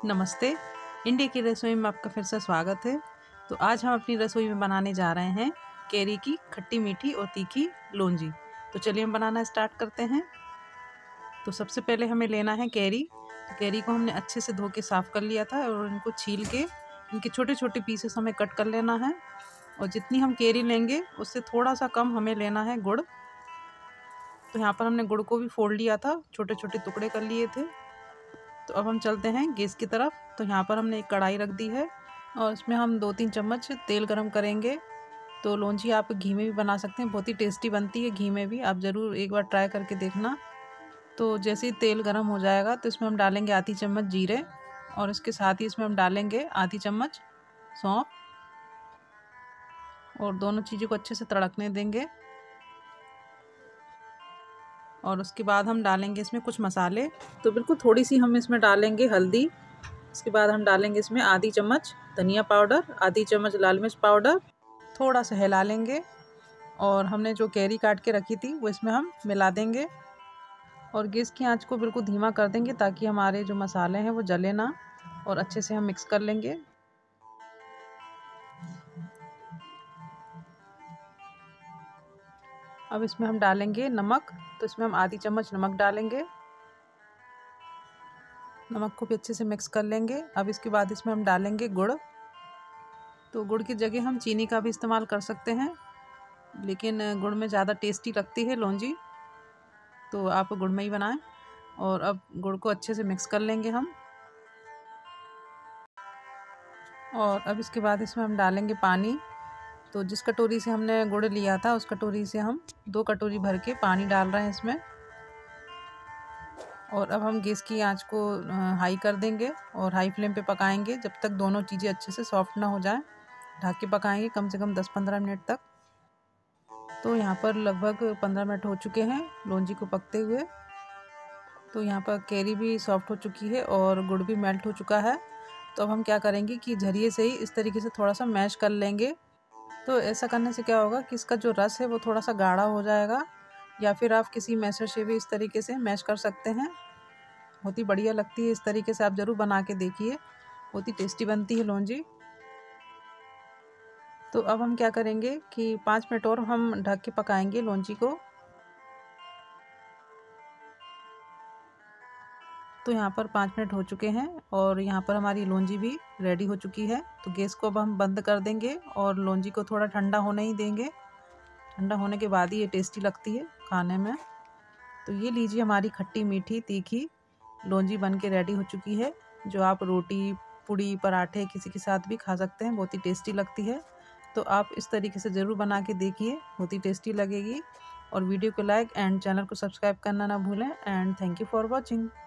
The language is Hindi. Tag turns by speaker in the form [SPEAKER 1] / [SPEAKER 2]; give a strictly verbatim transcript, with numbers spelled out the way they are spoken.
[SPEAKER 1] नमस्ते। इंडिया की रसोई में आपका फिर से स्वागत है। तो आज हम अपनी रसोई में बनाने जा रहे हैं कैरी की खट्टी मीठी और तीखी लौंजी। तो चलिए हम बनाना स्टार्ट करते हैं। तो सबसे पहले हमें लेना है कैरी। तो कैरी को हमने अच्छे से धो के साफ़ कर लिया था और इनको छील के इनके छोटे छोटे पीसेस हमें कट कर लेना है। और जितनी हम कैरी लेंगे उससे थोड़ा सा कम हमें लेना है गुड़। तो यहाँ पर हमने गुड़ को भी फोड़ लिया था, छोटे छोटे टुकड़े कर लिए थे। तो अब हम चलते हैं गैस की तरफ। तो यहाँ पर हमने एक कढ़ाई रख दी है और इसमें हम दो तीन चम्मच तेल गरम करेंगे। तो लौंजी आप घी में भी बना सकते हैं, बहुत ही टेस्टी बनती है घी में भी, आप ज़रूर एक बार ट्राई करके देखना। तो जैसे ही तेल गरम हो जाएगा तो इसमें हम डालेंगे आधी चम्मच जीरे और इसके साथ ही इसमें हम डालेंगे आधी चम्मच सौंफ और दोनों चीज़ों को अच्छे से तड़कने देंगे। और उसके बाद हम डालेंगे इसमें कुछ मसाले। तो बिल्कुल थोड़ी सी हम इसमें डालेंगे हल्दी। इसके बाद हम डालेंगे इसमें आधी चम्मच धनिया पाउडर, आधी चम्मच लाल मिर्च पाउडर। थोड़ा सा हिला लेंगे और हमने जो कैरी काट के रखी थी वो इसमें हम मिला देंगे। और गैस की आंच को बिल्कुल धीमा कर देंगे ताकि हमारे जो मसाले हैं वो जले ना, और अच्छे से हम मिक्स कर लेंगे। अब इसमें हम डालेंगे नमक। तो इसमें हम आधी चम्मच नमक डालेंगे। नमक को भी अच्छे से मिक्स कर लेंगे। अब इसके बाद इसमें हम डालेंगे गुड़। तो गुड़ की जगह हम चीनी का भी इस्तेमाल कर सकते हैं, लेकिन गुड़ में ज़्यादा टेस्टी लगती है लौंजी, तो आप गुड़ में ही बनाएं। और अब गुड़ को अच्छे से मिक्स कर लेंगे हम। और अब इसके बाद इसमें हम डालेंगे पानी। तो जिस कटोरी से हमने गुड़ लिया था उस कटोरी से हम दो कटोरी भर के पानी डाल रहे हैं इसमें। और अब हम गैस की आंच को हाई कर देंगे और हाई फ्लेम पे पकाएंगे जब तक दोनों चीज़ें अच्छे से सॉफ्ट ना हो जाएं। ढक के पकाएंगे कम से कम दस पंद्रह मिनट तक। तो यहाँ पर लगभग पंद्रह मिनट हो चुके हैं लौंजी को पकते हुए। तो यहाँ पर कैरी भी सॉफ्ट हो चुकी है और गुड़ भी मेल्ट हो चुका है। तो अब हम क्या करेंगे कि झरिए से ही इस तरीके से थोड़ा सा मैश कर लेंगे। तो ऐसा करने से क्या होगा कि इसका जो रस है वो थोड़ा सा गाढ़ा हो जाएगा, या फिर आप किसी मैशर से भी इस तरीके से मैश कर सकते हैं। बहुत ही बढ़िया लगती है, इस तरीके से आप ज़रूर बना के देखिए, बहुत ही टेस्टी बनती है लौंजी। तो अब हम क्या करेंगे कि पाँच मिनट और हम ढक के पकाएंगे लौंजी को। तो यहाँ पर पाँच मिनट हो चुके हैं और यहाँ पर हमारी लौंजी भी रेडी हो चुकी है। तो गैस को अब हम बंद कर देंगे और लौंजी को थोड़ा ठंडा होने ही देंगे। ठंडा होने के बाद ही ये टेस्टी लगती है खाने में। तो ये लीजिए हमारी खट्टी मीठी तीखी लौंजी बन के रेडी हो चुकी है, जो आप रोटी पूड़ी पराठे किसी के साथ भी खा सकते हैं, बहुत ही टेस्टी लगती है। तो आप इस तरीके से ज़रूर बना के देखिए, बहुत ही टेस्टी लगेगी। और वीडियो को लाइक एंड चैनल को सब्सक्राइब करना ना भूलें। And thank you for watching.